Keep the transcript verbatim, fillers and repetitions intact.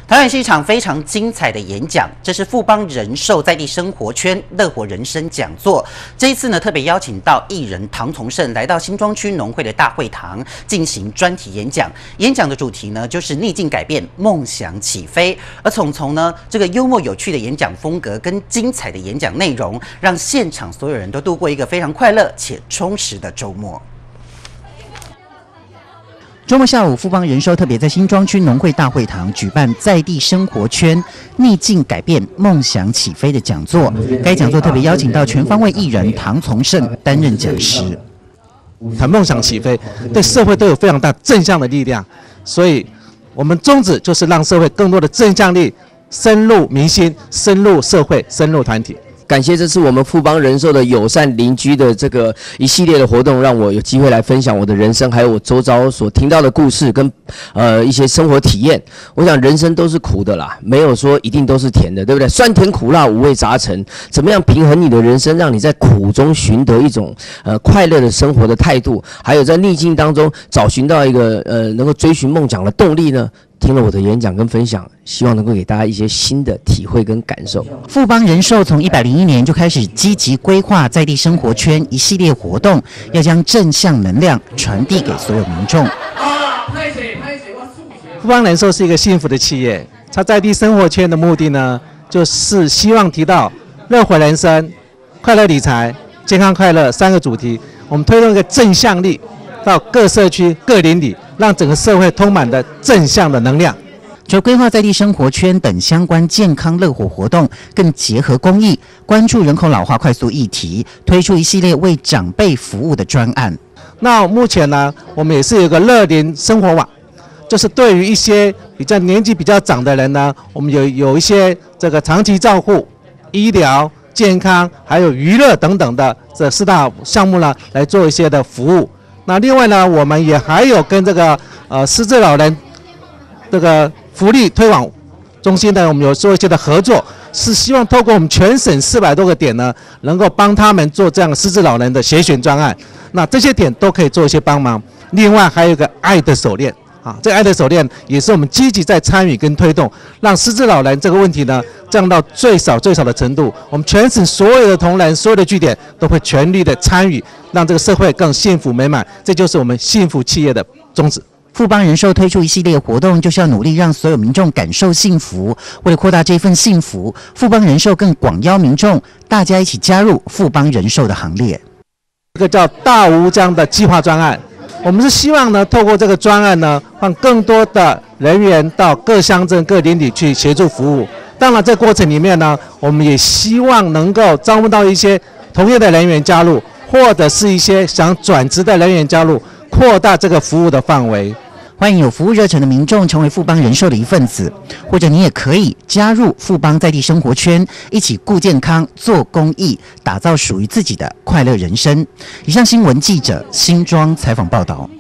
同样是一场非常精彩的演讲，这是富邦人寿在地生活圈乐活人生讲座。这一次呢，特别邀请到艺人唐从圣来到新庄区农会的大会堂进行专题演讲。演讲的主题呢，就是逆境改变，梦想起飞。而从从呢，这个幽默有趣的演讲风格跟精彩的演讲内容，让现场所有人都度过一个非常快乐且充实的周末。周末下午，富邦人寿特别在新庄区农会大会堂举办在地生活圈逆境改变、梦想起飞的讲座。该讲座特别邀请到全方位艺人唐从圣担任讲师。 谈梦想起飞，对社会都有非常大正向的力量，所以我们宗旨就是让社会更多的正向力深入民心、深入社会、深入团体。 感谢这次我们富邦人寿的友善邻居的这个一系列的活动，让我有机会来分享我的人生，还有我周遭所听到的故事跟呃一些生活体验。我想人生都是苦的啦，没有说一定都是甜的，对不对？酸甜苦辣五味杂陈，怎么样平衡你的人生，让你在苦中寻得一种呃快乐的生活的态度，还有在逆境当中找寻到一个呃能够追寻梦想的动力呢？听了我的演讲跟分享，希望能够给大家一些新的体会跟感受。 富邦人寿从一百零一年就开始积极规划在地生活圈一系列活动，要将正向能量传递给所有民众。 富邦人寿是一个幸福的企业，它在地生活圈的目的呢，就是希望提到乐活人生、快乐理财、健康快乐三个主题，我们推动一个正向力到各社区、各邻里，让整个社会充满的正向的能量。 除了规划在地生活圈等相关健康乐活活动，更结合公益，关注人口老化快速议题，推出一系列为长辈服务的专案。 那目前呢，我们也是有一个乐龄生活网，就是对于一些比较年纪比较长的人呢，我们有有一些这个长期照护、医疗、健康还有娱乐等等的这四大项目呢，来做一些的服务。那另外呢，我们也还有跟这个呃失智老人这个福利推广中心呢，我们有做一些的合作，是希望透过我们全省四百多个点呢，能够帮他们做这样失智老人的协选专案。那这些点都可以做一些帮忙。另外还有一个爱的手链啊，这个爱的手链也是我们积极在参与跟推动，让失智老人这个问题呢降到最少最少的程度。我们全省所有的同仁、所有的据点都会全力的参与，让这个社会更幸福美满。这就是我们幸福企业的宗旨。 富邦人寿推出一系列活动，就是要努力让所有民众感受幸福。为了扩大这份幸福，富邦人寿更广邀民众，大家一起加入富邦人寿的行列。 这个叫大吴江的计划专案，我们是希望呢，透过这个专案呢，让更多的人员到各乡镇、各邻里去协助服务。当然，这过程里面呢，我们也希望能够招募到一些同业的人员加入，或者是一些想转职的人员加入，扩大这个服务的范围。 欢迎有服务热忱的民众成为富邦人寿的一份子，或者你也可以加入富邦在地生活圈，一起顾健康、做公益，打造属于自己的快乐人生。以上新闻记者新庄采访报道。